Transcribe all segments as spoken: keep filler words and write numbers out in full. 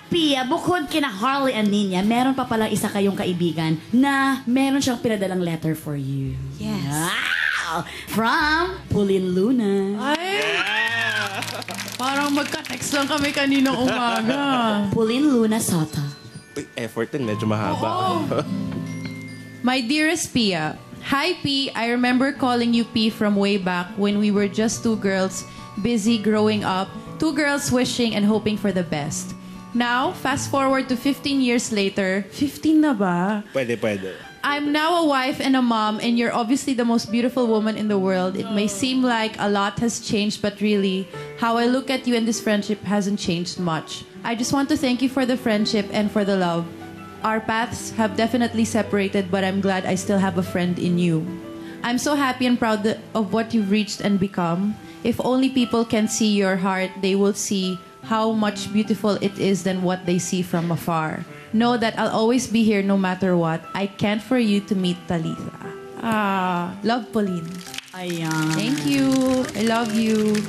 Pia, bukod kina Harley and Nina, meron pa palang isa kayong kaibigan na meron siyang pinadalang letter for you. Yes. Wow! From Pauline Luna. Ay! Yeah. Parang magka-text lang kami kaninang umaga. Pauline Luna Soto. Uy, effort din, medyo mahaba. Oh. My dearest Pia, hi P, I remember calling you P from way back when we were just two girls busy growing up, two girls wishing and hoping for the best. Now, fast forward to fifteen years later, fifteen na ba? Pwede, pwede. I'm now a wife and a mom, and you're obviously the most beautiful woman in the world. It may seem like a lot has changed, but really, how I look at you and this friendship hasn't changed much. I just want to thank you for the friendship and for the love. Our paths have definitely separated, but I'm glad I still have a friend in you. I'm so happy and proud th- of what you've reached and become. If only people can see your heart, they will see how much beautiful it is than what they see from afar. Know that I'll always be here no matter what. I can't for you to meet Talitha. Ah, love, Pauline. Ayan. Thank you. I love you.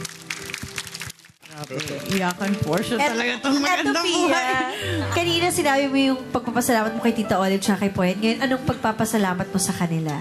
Iyakan portion talaga itong magandang buhay. Kanina sinabi mo yung pagpapasalamat mo kay Tita Olive tsaka kay Poet. Ngayon, anong pagpapasalamat mo sa kanila?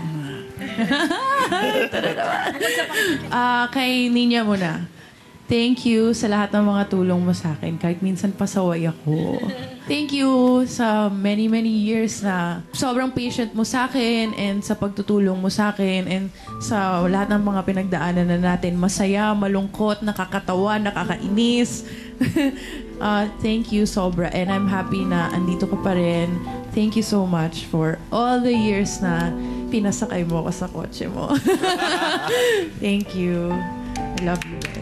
Ah, kay Ninya muna. Thank you sa lahat ng mga tulong mo sa akin. Kahit minsan pasaway ako. Thank you sa many, many years na sobrang patient mo sa akin and sa pagtutulong mo sa akin and sa lahat ng mga pinagdaanan na natin. Masaya, malungkot, nakakatawa, nakakainis. uh, thank you, sobra. And I'm happy na andito ka pa rin. Thank you so much for all the years na pinasakay mo ako sa kotse mo. Thank you. I love you guys.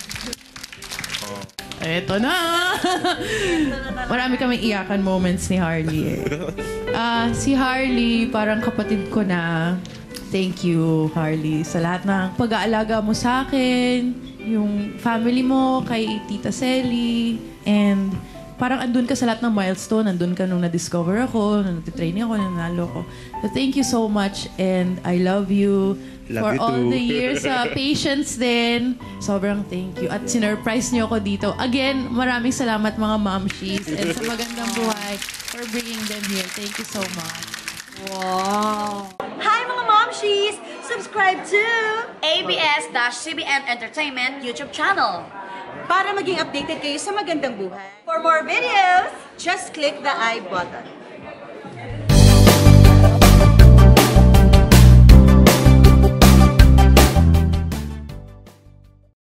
Eto na! Marami kaming iyakan moments ni Harley eh. Uh, si Harley, parang kapatid ko na. Thank you, Harley, sa lahat ng pag-aalaga mo sa akin, yung family mo, kay Tita Selly, and parang andun ka sa lahat ng milestone. Andun ka nung na-discover ako, nung nag-training ako, nung nanalo ko. So thank you so much, and I love you. Love for you all too. the years uh, patience din. Sobrang thank you. At sinurprise niyo ako dito. Again, maraming salamat mga momshies and sa magandang buhay for bringing them here. Thank you so much. Wow! Hi mga momshies! Subscribe to A B S C B M Entertainment YouTube channel. para maging updated kayo sa magandang buhay. For more videos, just click the I button.